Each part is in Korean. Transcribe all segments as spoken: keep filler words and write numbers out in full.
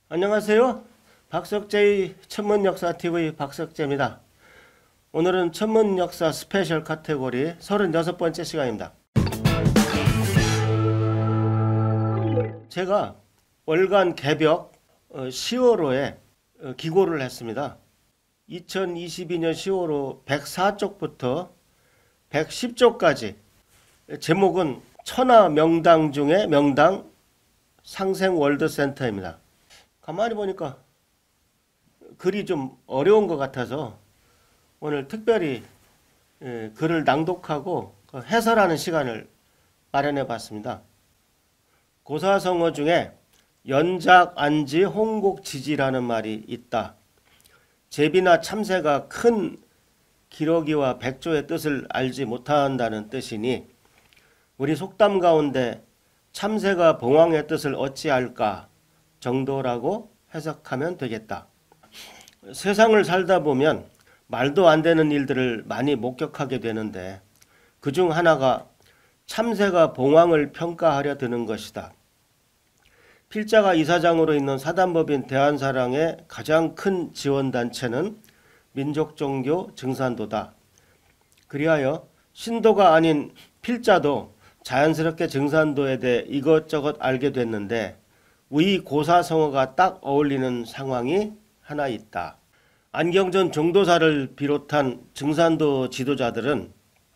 안녕하세요. 박석재의 천문역사티비 박석재입니다. 오늘은 천문역사 스페셜 카테고리 서른여섯 번째 시간입니다. 제가 월간 개벽 시월호에 기고를 했습니다. 이천이십이 년 시월호 백사 쪽부터 백십 쪽까지 제목은 천하 명당 중에 명당 상생월드센터입니다. 가만히 보니까 글이 좀 어려운 것 같아서 오늘 특별히 글을 낭독하고 해설하는 시간을 마련해 봤습니다. 고사성어 중에 연작안지 홍곡지지라는 말이 있다. 제비나 참새가 큰 기러기와 백조의 뜻을 알지 못한다는 뜻이니 우리 속담 가운데 참새가 봉황의 뜻을 어찌 알까 정도라고 해석하면 되겠다. 세상을 살다 보면 말도 안 되는 일들을 많이 목격하게 되는데 그중 하나가 참새가 봉황을 평가하려 드는 것이다. 필자가 이사장으로 있는 사단법인 대한사랑의 가장 큰 지원단체는 민족종교 증산도다. 그리하여 신도가 아닌 필자도 자연스럽게 증산도에 대해 이것저것 알게 됐는데 위 고사성어가 딱 어울리는 상황이 하나 있다. 안경전 종도사를 비롯한 증산도 지도자들은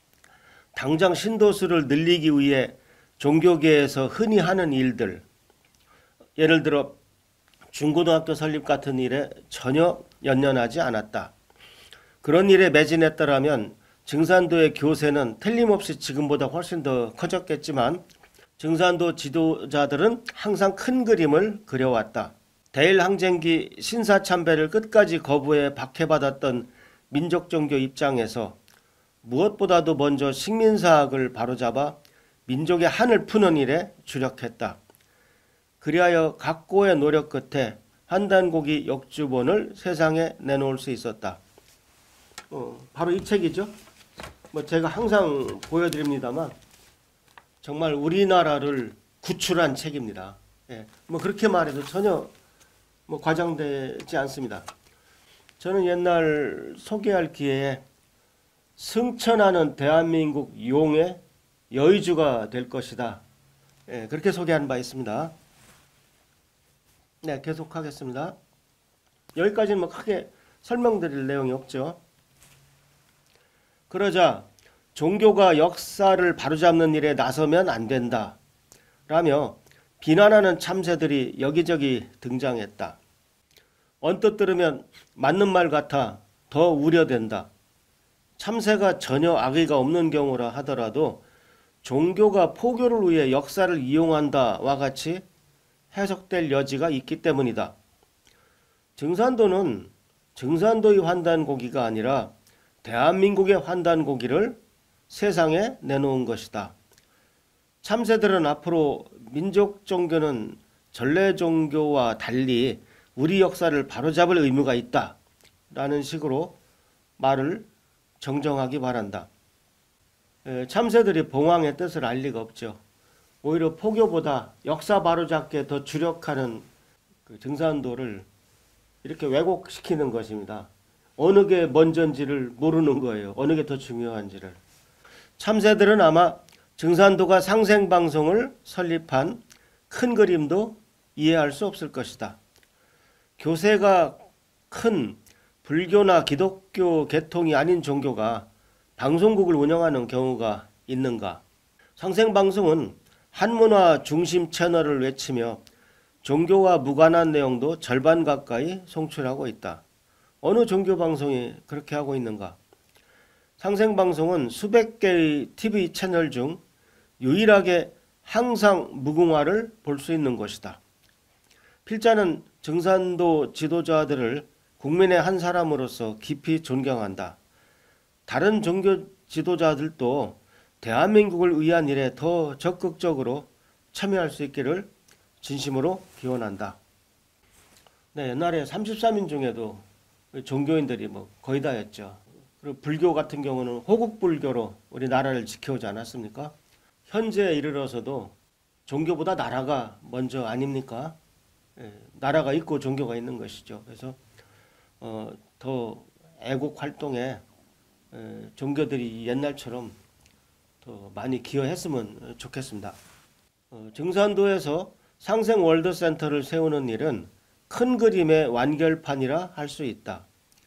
당장 신도수를 늘리기 위해 종교계에서 흔히 하는 일들, 예를 들어 중고등학교 설립 같은 일에 전혀 연연하지 않았다. 그런 일에 매진했더라면 증산도의 교세는 틀림없이 지금보다 훨씬 더 커졌겠지만 증산도 지도자들은 항상 큰 그림을 그려왔다. 대일항쟁기 신사참배를 끝까지 거부해 박해받았던 민족종교 입장에서 무엇보다도 먼저 식민사학을 바로잡아 민족의 한을 푸는 일에 주력했다. 그리하여 각고의 노력 끝에 한단고기 역주본을 세상에 내놓을 수 있었다. 어, 바로 이 책이죠. 뭐 제가 항상 보여드립니다만 정말 우리나라를 구출한 책입니다. 예, 뭐 그렇게 말해도 전혀 뭐 과장되지 않습니다. 저는 옛날 소개할 기회에 승천하는 대한민국 용의 여의주가 될 것이다. 예, 그렇게 소개한 바 있습니다. 네, 계속하겠습니다. 여기까지는 뭐 크게 설명드릴 내용이 없죠. 그러자 종교가 역사를 바로잡는 일에 나서면 안 된다 라며 비난하는 참새들이 여기저기 등장했다. 언뜻 들으면 맞는 말 같아 더 우려된다. 참새가 전혀 악의가 없는 경우라 하더라도 종교가 포교를 위해 역사를 이용한다와 같이 해석될 여지가 있기 때문이다. 증산도는 증산도의 환단고기가 아니라 대한민국의 환단고기를 세상에 내놓은 것이다. 참새들은 앞으로 민족 종교는 전래 종교와 달리 우리 역사를 바로잡을 의무가 있다 라는 식으로 말을 정정하기 바란다. 참새들이 봉황의 뜻을 알 리가 없죠. 오히려 포교보다 역사 바로잡기에 더 주력하는 그 증산도를 이렇게 왜곡시키는 것입니다. 어느 게 먼저인지를 모르는 거예요. 어느 게 더 중요한지를. 참새들은 아마 증산도가 상생방송을 설립한 큰 그림도 이해할 수 없을 것이다. 교세가 큰 불교나 기독교 계통이 아닌 종교가 방송국을 운영하는 경우가 있는가? 상생방송은 한문화 중심 채널을 외치며 종교와 무관한 내용도 절반 가까이 송출하고 있다. 어느 종교 방송이 그렇게 하고 있는가? 상생방송은 수백 개의 티비 채널 중 유일하게 항상 무궁화를 볼 수 있는 것이다. 필자는 증산도 지도자들을 국민의 한 사람으로서 깊이 존경한다. 다른 종교 지도자들도 대한민국을 위한 일에 더 적극적으로 참여할 수 있기를 진심으로 기원한다. 네, 옛날에 삼십삼 인 중에도 종교인들이 뭐 거의 다였죠. 그리고 불교 같은 경우는 호국불교로 우리나라를 지켜오지 않았습니까? 현재에 이르러서도 종교보다 나라가 먼저 아닙니까? 나라가 있고 종교가 있는 것이죠. 그래서 어, 더 애국 활동에 에, 종교들이 옛날처럼 더 많이 기여했으면 좋겠습니다. 어, 증산도에서 상생월드센터를 세우는 일은 큰 그림의 완결판이라 할 수 있다.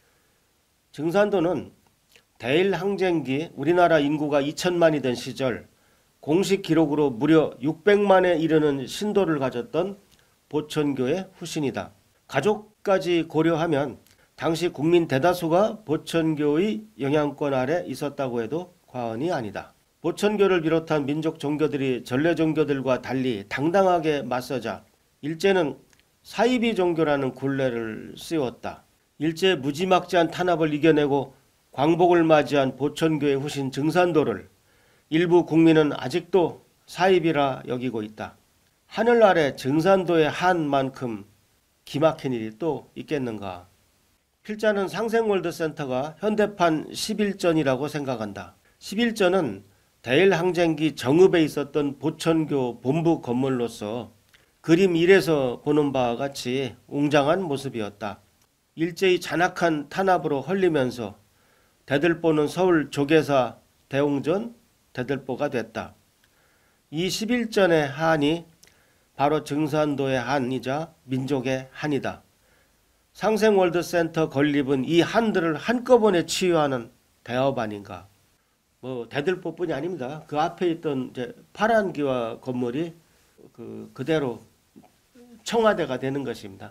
증산도는 대일항쟁기 우리나라 인구가 이천만이던 시절 공식 기록으로 무려 육백만에 이르는 신도를 가졌던 보천교의 후신이다. 가족까지 고려하면 당시 국민 대다수가 보천교의 영향권 아래 있었다고 해도 과언이 아니다. 보천교를 비롯한 민족 종교들이 전래 종교들과 달리 당당하게 맞서자 일제는 사이비 종교라는 굴레를 씌웠다. 일제의 무지막지한 탄압을 이겨내고 광복을 맞이한 보천교의 후신 증산도를 일부 국민은 아직도 사입이라 여기고 있다. 하늘 아래 증산도의 한만큼 기막힌 일이 또 있겠는가. 필자는 상생월드센터가 현대판 십일전이라고 생각한다. 십일전은 대일항쟁기 정읍에 있었던 보천교 본부 건물로서 그림 일에서 보는 바와 같이 웅장한 모습이었다. 일제의 잔악한 탄압으로 헐리면서 대들보는 서울 조계사 대웅전 대들보가 됐다. 이 십일전의 한이 바로 증산도의 한이자 민족의 한이다. 상생월드센터 건립은 이 한들을 한꺼번에 치유하는 대업 아닌가. 뭐 대들보뿐이 아닙니다. 그 앞에 있던 이제 파란기와 건물이 그 그대로 청와대가 되는 것입니다.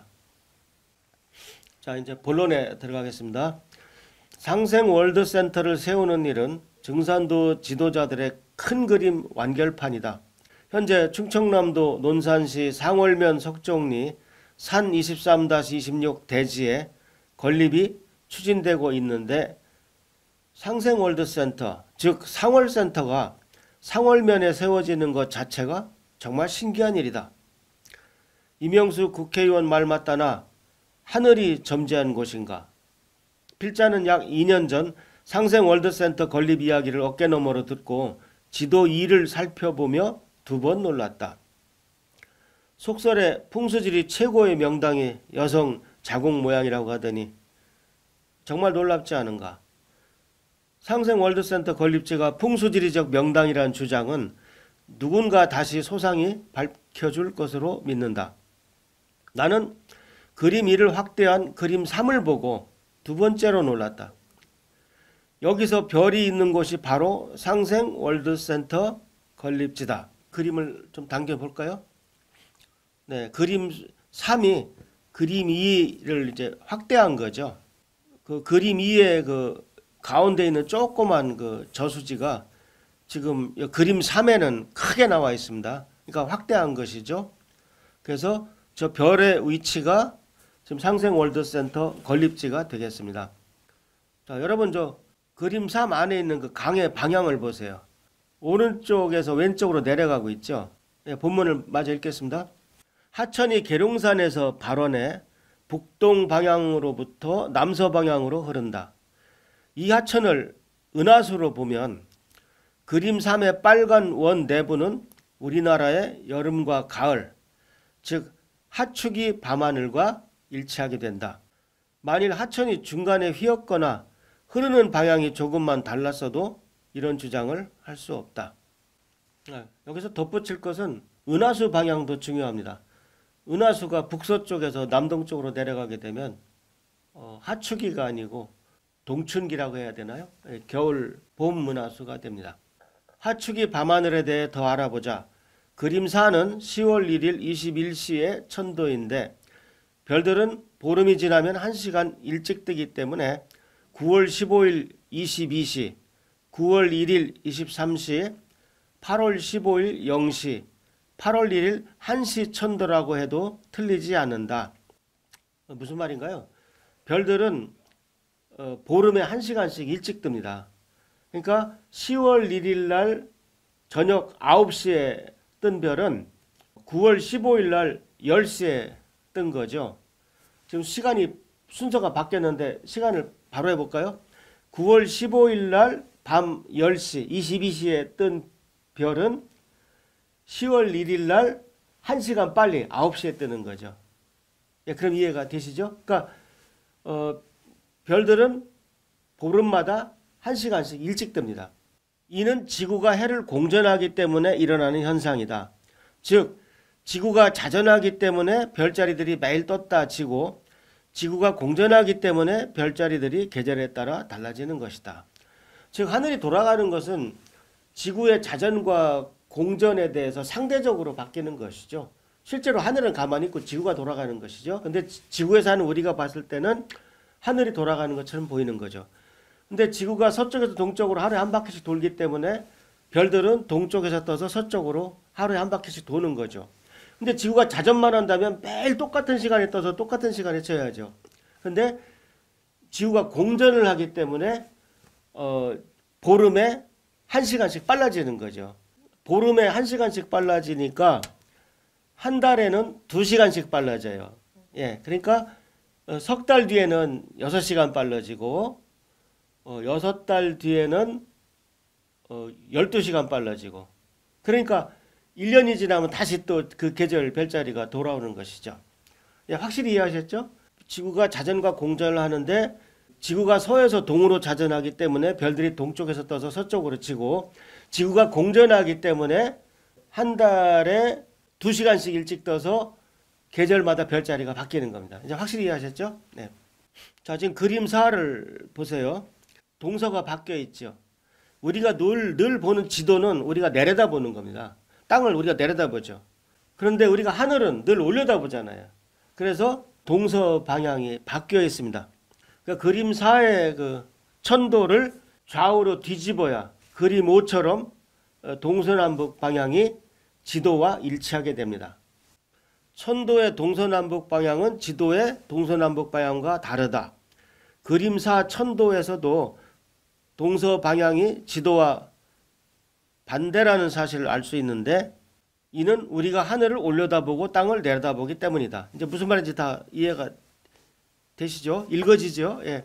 자, 이제 본론에 들어가겠습니다. 상생월드센터를 세우는 일은 증산도 지도자들의 큰 그림 완결판이다. 현재 충청남도 논산시 상월면 석종리 산 이십삼 이십육 대지에 건립이 추진되고 있는데 상생월드센터, 즉 상월센터가 상월면에 세워지는 것 자체가 정말 신기한 일이다. 이명수 국회의원 말 맞다나 하늘이 점지한 곳인가. 필자는 약 이 년 전 상생월드센터 건립 이야기를 어깨너머로 듣고 지도 이를 살펴보며 두 번 놀랐다. 속설에 풍수지리 최고의 명당이 여성 자궁 모양이라고 하더니 정말 놀랍지 않은가. 상생월드센터 건립지가 풍수지리적 명당이라는 주장은 누군가 다시 소상히 밝혀줄 것으로 믿는다. 나는 그림 이를 확대한 그림 삼을 보고 두 번째로 놀랐다. 여기서 별이 있는 곳이 바로 상생월드센터 건립지다. 그림을 좀 당겨볼까요? 네, 그림 삼이 그림 이를 이제 확대한 거죠. 그 그림 이의 그 가운데 있는 조그만 그 저수지가 지금 그림 삼에는 크게 나와 있습니다. 그러니까 확대한 것이죠. 그래서 저 별의 위치가 지금 상생월드센터 건립지가 되겠습니다. 자, 여러분 저 그림 삼 안에 있는 그 강의 방향을 보세요. 오른쪽에서 왼쪽으로 내려가고 있죠. 네, 본문을 마저 읽겠습니다. 하천이 계룡산에서 발원해 북동 방향으로부터 남서 방향으로 흐른다. 이 하천을 은하수로 보면 그림 삼의 빨간 원 내부는 우리나라의 여름과 가을, 즉 하축이 밤하늘과 일치하게 된다. 만일 하천이 중간에 휘었거나 흐르는 방향이 조금만 달랐어도 이런 주장을 할 수 없다. 여기서 덧붙일 것은 은하수 방향도 중요합니다. 은하수가 북서쪽에서 남동쪽으로 내려가게 되면 어, 하축이가 아니고 동춘기라고 해야 되나요? 겨울 봄 은하수가 됩니다. 하축이 밤하늘에 대해 더 알아보자. 그림 사는 시월 일일 이십일 시의 천도인데 별들은 보름이 지나면 한 시간 일찍 뜨기 때문에 구월 십오일 이십이 시, 구월 일일 이십삼 시, 팔월 십오일 영 시, 팔월 일일 한 시 천도라고 해도 틀리지 않는다. 무슨 말인가요? 별들은 어, 보름에 한 시간씩 일찍 뜹니다. 그러니까 시월 일일 날 저녁 아홉 시에 뜬 별은 구월 십오일 날 열 시에 뜬 거죠. 지금 시간이 순서가 바뀌었는데 시간을 바로 해볼까요? 구월 십오일 날 밤 열 시, 이십이 시에 뜬 별은 시월 일일 날 한 시간 빨리 아홉 시에 뜨는 거죠. 예, 그럼 이해가 되시죠? 그러니까 어, 별들은 보름마다 한 시간씩 일찍 뜹니다. 이는 지구가 해를 공전하기 때문에 일어나는 현상이다. 즉 지구가 자전하기 때문에 별자리들이 매일 떴다 치고 지구가 공전하기 때문에 별자리들이 계절에 따라 달라지는 것이다. 즉 하늘이 돌아가는 것은 지구의 자전과 공전에 대해서 상대적으로 바뀌는 것이죠. 실제로 하늘은 가만히 있고 지구가 돌아가는 것이죠. 근데 지구에 사는 우리가 봤을 때는 하늘이 돌아가는 것처럼 보이는 거죠. 근데 지구가 서쪽에서 동쪽으로 하루에 한 바퀴씩 돌기 때문에 별들은 동쪽에서 떠서 서쪽으로 하루에 한 바퀴씩 도는 거죠. 근데 지구가 자전만 한다면 매일 똑같은 시간에 떠서 똑같은 시간에 쳐야죠. 근데 지구가 공전을 하기 때문에 어, 보름에 한 시간씩 빨라지는 거죠. 보름에 한 시간씩 빨라지니까 한 달에는 두 시간씩 빨라져요. 예, 그러니까 어, 석 달 뒤에는 여섯 시간 빨라지고 어, 여섯 달 뒤에는 어, 열두 시간 빨라지고 그러니까 일 년이 지나면 다시 또 그 계절 별자리가 돌아오는 것이죠. 예, 확실히 이해하셨죠? 지구가 자전과 공전을 하는데 지구가 서에서 동으로 자전하기 때문에 별들이 동쪽에서 떠서 서쪽으로 치고 지구가 공전하기 때문에 한 달에 두 시간씩 일찍 떠서 계절마다 별자리가 바뀌는 겁니다. 이제 확실히 이해하셨죠? 네. 자, 지금 그림 사를 보세요. 동서가 바뀌어 있죠. 우리가 늘, 늘 보는 지도는 우리가 내려다 보는 겁니다. 땅을 우리가 내려다 보죠. 그런데 우리가 하늘은 늘 올려다 보잖아요. 그래서 동서 방향이 바뀌어 있습니다. 그러니까 그림 사의 그 천도를 좌우로 뒤집어야 그림 오처럼 동서남북 방향이 지도와 일치하게 됩니다. 천도의 동서남북 방향은 지도의 동서남북 방향과 다르다. 그림 사 천도에서도 동서 방향이 지도와 반대라는 사실을 알 수 있는데 이는 우리가 하늘을 올려다보고 땅을 내려다보기 때문이다. 이제 무슨 말인지 다 이해가 되시죠? 읽어지죠? 예.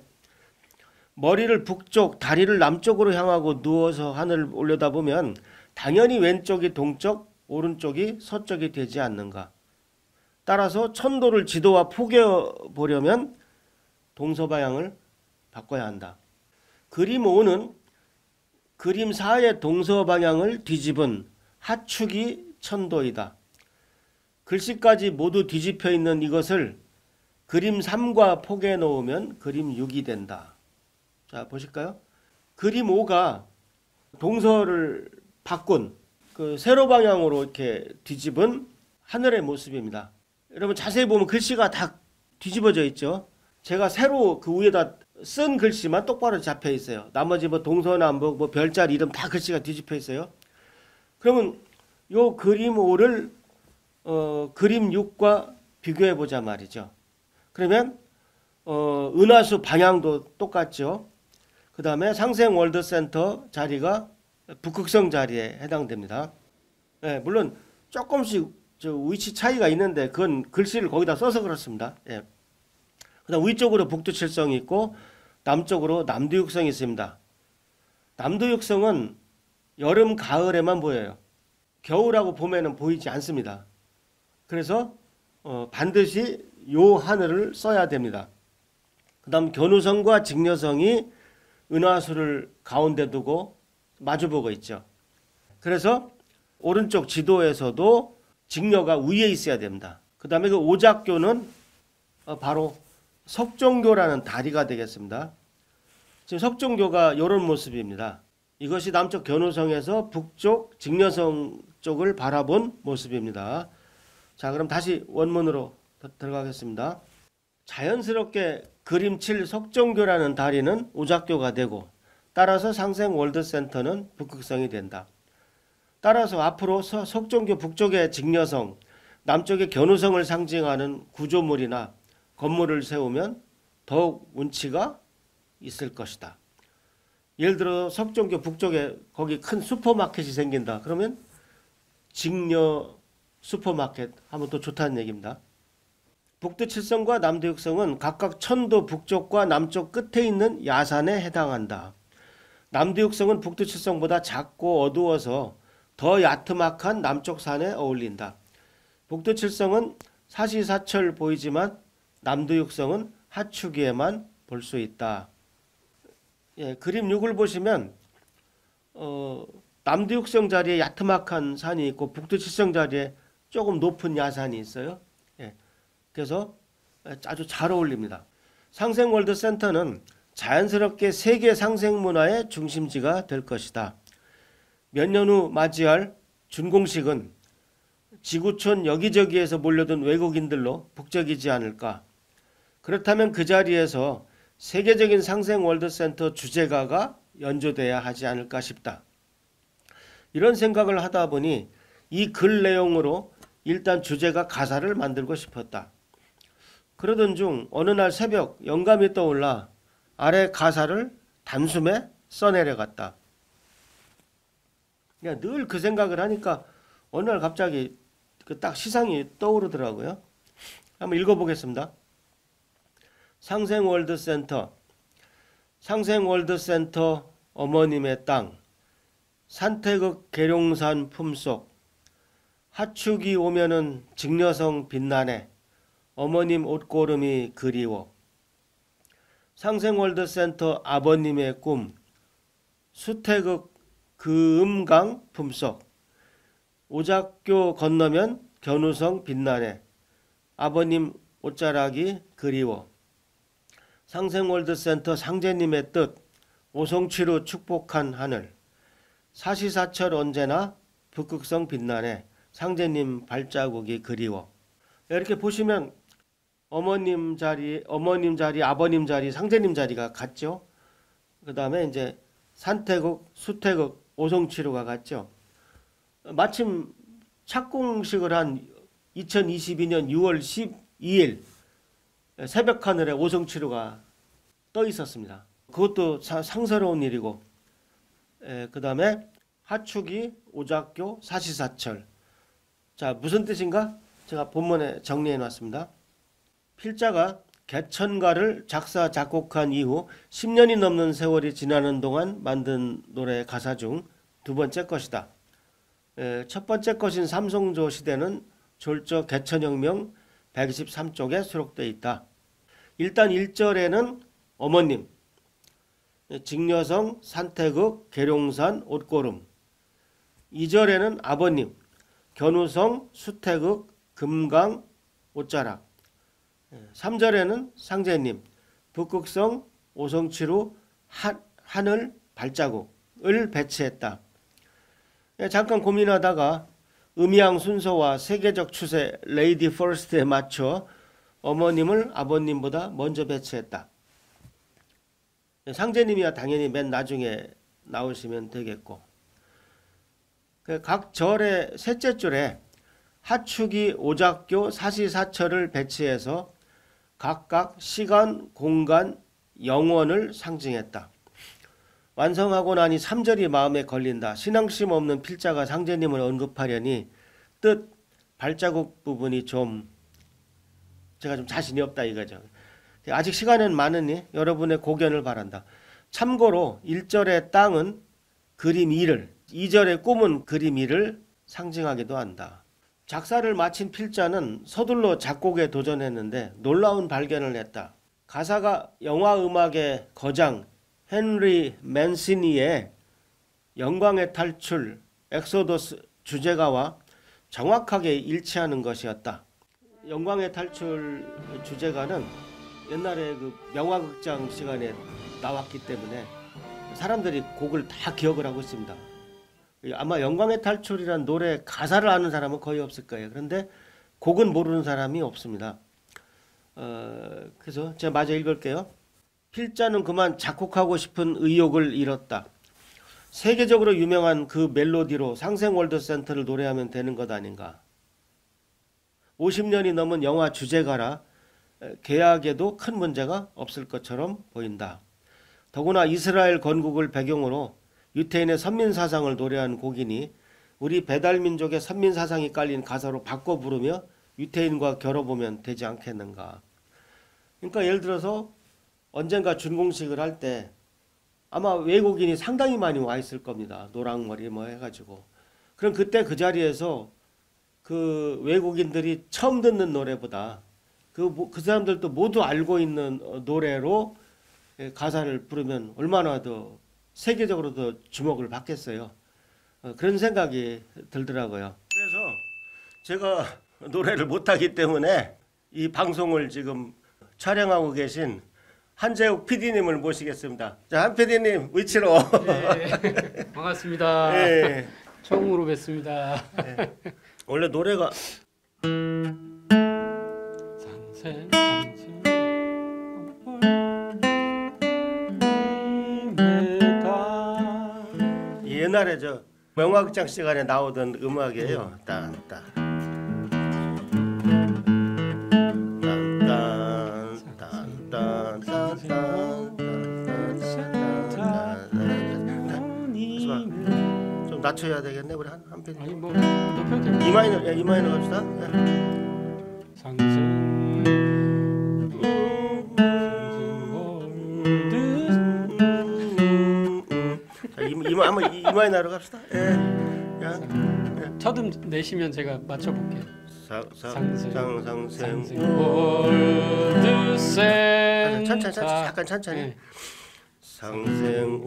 머리를 북쪽, 다리를 남쪽으로 향하고 누워서 하늘을 올려다보면 당연히 왼쪽이 동쪽, 오른쪽이 서쪽이 되지 않는가. 따라서 천도를 지도와 포개어 보려면 동서 방향을 바꿔야 한다. 그림 오는 그림 사의 동서 방향을 뒤집은 하축이 천도이다. 글씨까지 모두 뒤집혀 있는 이것을 그림 삼과 포개해 놓으면 그림 육이 된다. 자, 보실까요? 그림 오가 동서를 바꾼 그 세로 방향으로 이렇게 뒤집은 하늘의 모습입니다. 여러분 자세히 보면 글씨가 다 뒤집어져 있죠. 제가 세로 그 위에다 쓴 글씨만 똑바로 잡혀 있어요. 나머지 뭐 동서남북 뭐 별자리 이름 다 글씨가 뒤집혀 있어요. 그러면 요 그림 오를 어, 그림 육과 비교해 보자 말이죠. 그러면 어, 은하수 방향도 똑같죠. 그 다음에 상생월드센터 자리가 북극성 자리에 해당됩니다. 예, 물론 조금씩 저 위치 차이가 있는데 그건 글씨를 거기다 써서 그렇습니다. 예. 그 다음 위쪽으로 북두칠성이 있고 남쪽으로 남두육성이 있습니다. 남두육성은 여름, 가을에만 보여요. 겨울하고 봄에는 보이지 않습니다. 그래서 어, 반드시 요 하늘을 써야 됩니다. 그 다음 견우성과 직녀성이 은하수를 가운데 두고 마주보고 있죠. 그래서 오른쪽 지도에서도 직녀가 위에 있어야 됩니다. 그 다음에 그 오작교는 어, 바로 석종교라는 다리가 되겠습니다. 지금 석종교가 이런 모습입니다. 이것이 남쪽 견우성에서 북쪽 직녀성 쪽을 바라본 모습입니다. 자, 그럼 다시 원문으로 들어가겠습니다. 자연스럽게 그림칠 석종교라는 다리는 오작교가 되고 따라서 상생월드센터는 북극성이 된다. 따라서 앞으로 석종교 북쪽의 직녀성, 남쪽의 견우성을 상징하는 구조물이나 건물을 세우면 더욱 운치가 있을 것이다. 예를 들어 석종교 북쪽에 거기 큰 슈퍼마켓이 생긴다. 그러면 직녀 슈퍼마켓 하면 또 좋다는 얘기입니다. 북두칠성과 남두육성은 각각 천도 북쪽과 남쪽 끝에 있는 야산에 해당한다. 남두육성은 북두칠성보다 작고 어두워서 더 야트막한 남쪽 산에 어울린다. 북두칠성은 사시사철 보이지만 남두육성은 하추기에만 볼 수 있다. 예, 그림 육을 보시면 어, 남두육성 자리에 야트막한 산이 있고 북두칠성 자리에 조금 높은 야산이 있어요. 예, 그래서 아주 잘 어울립니다. 상생월드센터는 자연스럽게 세계 상생문화의 중심지가 될 것이다. 몇 년 후 맞이할 준공식은 지구촌 여기저기에서 몰려든 외국인들로 북적이지 않을까. 그렇다면 그 자리에서 세계적인 상생월드센터 주제가가 연주돼야 하지 않을까 싶다. 이런 생각을 하다 보니 이 글 내용으로 일단 주제가 가사를 만들고 싶었다. 그러던 중 어느 날 새벽 영감이 떠올라 아래 가사를 단숨에 써내려갔다. 늘 그 생각을 하니까 어느 날 갑자기 그 딱 시상이 떠오르더라고요. 한번 읽어보겠습니다. 상생월드센터, 상생월드센터 어머님의 땅, 산태극 계룡산 품속, 하축이 오면은 직녀성 빛나네, 어머님 옷고름이 그리워. 상생월드센터 아버님의 꿈, 수태극 그음강 품속, 오작교 건너면 견우성 빛나네, 아버님 옷자락이 그리워. 상생월드센터 상제님의 뜻, 오송치루 축복한 하늘, 사시사철 언제나 북극성 빛나네, 상제님 발자국이 그리워. 이렇게 보시면 어머님 자리, 어머님 자리, 아버님 자리, 상제님 자리가 같죠. 그 다음에 이제 산태극, 수태극, 오송치루가 같죠. 마침 착공식을 한 이천이십이 년 유월 십이일 새벽 하늘에 오송치루가 떠 있었습니다. 그것도 상스러운 일이고, 그 다음에 하축이 오작교 사시사철. 자, 무슨 뜻인가? 제가 본문에 정리해 놨습니다. 필자가 개천가를 작사 작곡한 이후 십 년이 넘는 세월이 지나는 동안 만든 노래 가사 중 두 번째 것이다. 첫 번째 것인 삼성조 시대는 졸저 개천혁명 백이십삼 쪽에 수록되어 있다. 일단 일 절에는 어머님, 직녀성, 산태극, 계룡산, 옷고름. 이 절에는 아버님, 견우성, 수태극, 금강, 옷자락. 삼 절에는 상제님, 북극성, 오송치루, 하, 하늘, 발자국을 배치했다. 잠깐 고민하다가 음향 순서와 세계적 추세 레이디 퍼스트에 맞춰 어머님을 아버님보다 먼저 배치했다. 상제님이야 당연히 맨 나중에 나오시면 되겠고, 각 절의 셋째 줄에 하축이 오작교 사시사철을 배치해서 각각 시간, 공간, 영원을 상징했다. 완성하고 나니 삼 절이 마음에 걸린다. 신앙심 없는 필자가 상제님을 언급하려니 뜻, 발자국 부분이 좀 제가 좀 자신이 없다 이거죠. 아직 시간은 많으니 여러분의 고견을 바란다. 참고로 일 절의 땅은 그림 이를, 이 절의 꿈은 그림 이를 상징하기도 한다. 작사를 마친 필자는 서둘러 작곡에 도전했는데 놀라운 발견을 했다. 가사가 영화 음악의 거장 헨리 맨시니의 영광의 탈출, 엑소더스 주제가와 정확하게 일치하는 것이었다. 영광의 탈출 주제가는 옛날에 그 명화극장 시간에 나왔기 때문에 사람들이 곡을 다 기억을 하고 있습니다. 아마 영광의 탈출이란 노래 가사를 아는 사람은 거의 없을 거예요. 그런데 곡은 모르는 사람이 없습니다. 어, 그래서 제가 마저 읽을게요. 필자는 그만 작곡하고 싶은 의욕을 잃었다. 세계적으로 유명한 그 멜로디로 상생월드센터를 노래하면 되는 것 아닌가. 오십 년이 넘은 영화 주제가라 계약에도 큰 문제가 없을 것처럼 보인다. 더구나 이스라엘 건국을 배경으로 유태인의 선민사상을 노래한 곡이니 우리 배달민족의 선민사상이 깔린 가사로 바꿔 부르며 유태인과 겨뤄보면 되지 않겠는가. 그러니까 예를 들어서 언젠가 준공식을 할 때 아마 외국인이 상당히 많이 와 있을 겁니다. 노랑머리 뭐 해가지고. 그럼 그때 그 자리에서 그 외국인들이 처음 듣는 노래보다 그, 그 사람들도 모두 알고 있는 노래로 가사를 부르면 얼마나 더 세계적으로 더 주목을 받겠어요. 그런 생각이 들더라고요. 그래서 제가 노래를 못하기 때문에 이 방송을 지금 촬영하고 계신 한재욱 피디님을 모시겠습니다. 자, 한 피디님 위치로. 네, 반갑습니다. 네. 처음으로 뵙습니다. 네. 원래 노래가 상생 상생 옛날에 저 명화극장 시간에 나오던 음악이에요. 딴딴 좀 낮춰야 되겠네. 우리 한 한 편. 아니 뭐 높여도 됩니다. 이 마이너, 야, 이 마이너 갑시다. 야. 상생 자, 이, 이, 한번 이, 이 마이너로 갑시다. 예. 야. 예. 차등 내시면 제가 맞춰볼게요. 사, 사, 상생 상상생 상생 월드 센터 천천히 천천히 약간 천천히. 네. 상생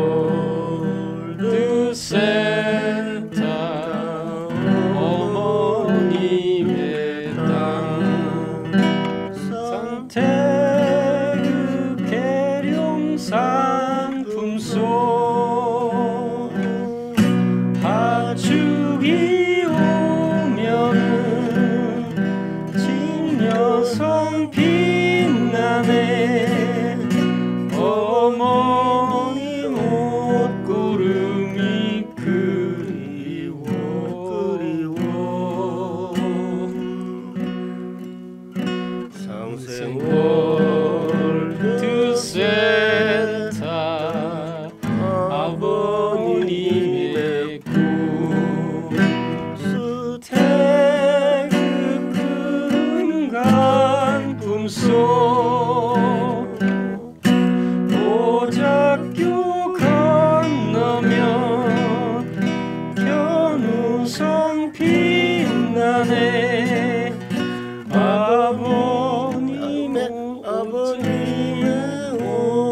월드 센터 어머님의 땅 상태그 계룡 상품소 하축이 오면은 진여성 빛나네 어머니 옷구름이 그리워 그리워 상생 월드 센터 아버님의 꿈 수태그 금간 품속 오작교 건너면 견우성 빛나네 아버님의 아버님의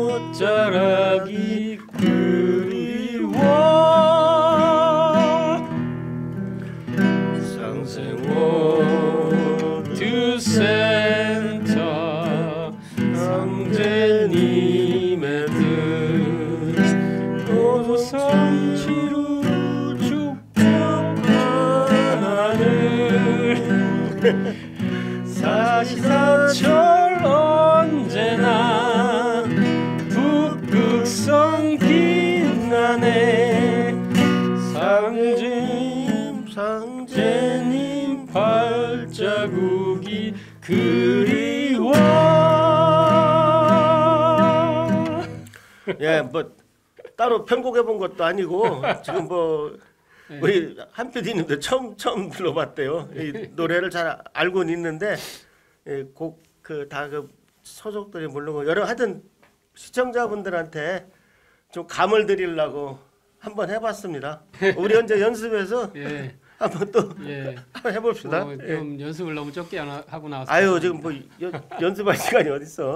옷자락이 그리워 상생 월드 센터 상제님의 뜻 노성치루 축복하늘 사시사철 언제나 북극성 빛나네 상제님 상제님 발자국이 그리워. 예, 뭐 따로 편곡해 본 것도 아니고 지금 뭐 네. 우리 한 피디님도 처음 처음 들어봤대요. 이 노래를 잘 알고는 있는데 곡 그 다 그 소속들이 물론 여러 하여튼 시청자분들한테 좀 감을 드리려고 한번 해봤습니다. 우리 언제 연습해서 예, 한번 또 예. 한번 해봅시다. 뭐, 예. 좀 연습을 너무 적게 하나- 하고 나왔어요. 아유 지금 뭐 연, 연습할 시간이 어딨어?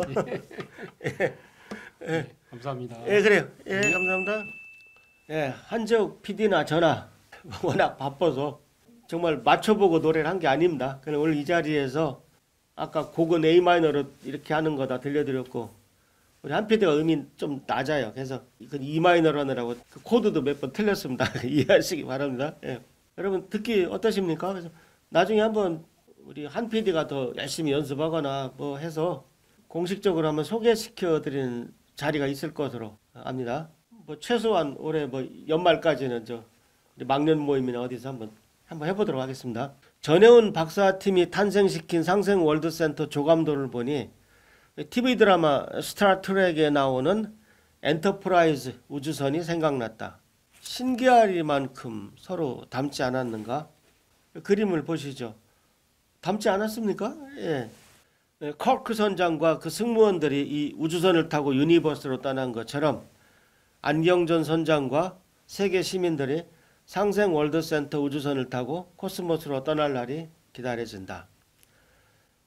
예, 감사합니다. 예 그래요. 예 감사합니다. 예 한재욱 피디나 저나 워낙 바빠서 정말 맞춰보고 노래를 한 게 아닙니다. 그냥 오늘 이 자리에서 아까 곡은 A 마이너로 이렇게 하는 거 다 들려드렸고 우리 한 피디가 음이 좀 낮아요. 그래서 이건 E 마이너로 하느라고 그 코드도 몇 번 틀렸습니다. 이해하시기 바랍니다. 예. 여러분 듣기 어떠십니까? 그래서 나중에 한번 우리 한 피디가 더 열심히 연습하거나 뭐 해서 공식적으로 한번 소개시켜 드리는 자리가 있을 것으로 압니다. 뭐 최소한 올해 뭐 연말까지는 저 막년 모임이나 어디서 한번 한번 해보도록 하겠습니다. 전혜훈 박사팀이 탄생시킨 상생 월드센터 조감도를 보니 티비 드라마 스타트랙에 나오는 엔터프라이즈 우주선이 생각났다. 신기하리만큼 서로 닮지 않았는가? 그림을 보시죠. 닮지 않았습니까? 예. 커크 선장과 그 승무원들이 이 우주선을 타고 유니버스로 떠난 것처럼 안경전 선장과 세계 시민들이 상생 월드센터 우주선을 타고 코스모스로 떠날 날이 기다려진다.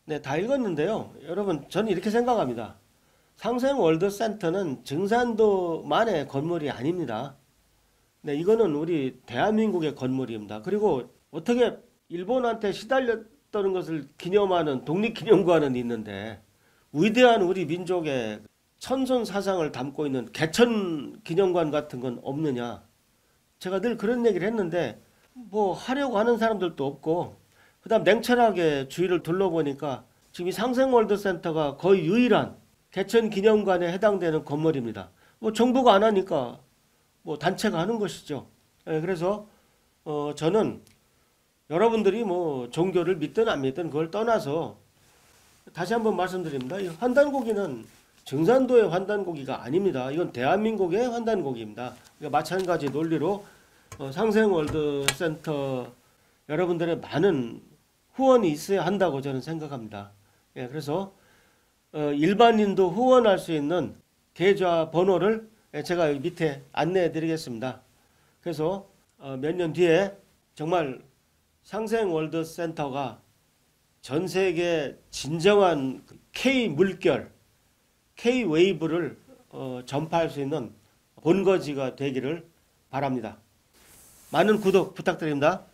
네, 다 읽었는데요. 여러분, 저는 이렇게 생각합니다. 상생월드센터는 증산도만의 건물이 아닙니다. 네, 이거는 우리 대한민국의 건물입니다. 그리고 어떻게 일본한테 시달렸다는 것을 기념하는 독립기념관은 있는데 위대한 우리 민족의 천손 사상을 담고 있는 개천기념관 같은 건 없느냐. 제가 늘 그런 얘기를 했는데 뭐 하려고 하는 사람들도 없고 그 다음 냉철하게 주위를 둘러보니까 지금 이 상생월드센터가 거의 유일한 개천기념관에 해당되는 건물입니다. 뭐 정부가 안 하니까 뭐 단체가 하는 것이죠. 예, 그래서 어 저는 여러분들이 뭐 종교를 믿든 안 믿든 그걸 떠나서 다시 한번 말씀드립니다. 이 환단고기는 증산도의 환단고기가 아닙니다. 이건 대한민국의 환단고기입니다. 그러니까 마찬가지 논리로 어, 상생월드센터 여러분들의 많은 후원이 있어야 한다고 저는 생각합니다. 예, 그래서 어, 일반인도 후원할 수 있는 계좌 번호를 제가 여기 밑에 안내해 드리겠습니다. 그래서 어, 몇 년 뒤에 정말 상생월드센터가 전 세계 진정한 K 물결, K 웨이브를 어, 전파할 수 있는 본거지가 되기를 바랍니다. 많은 구독 부탁드립니다.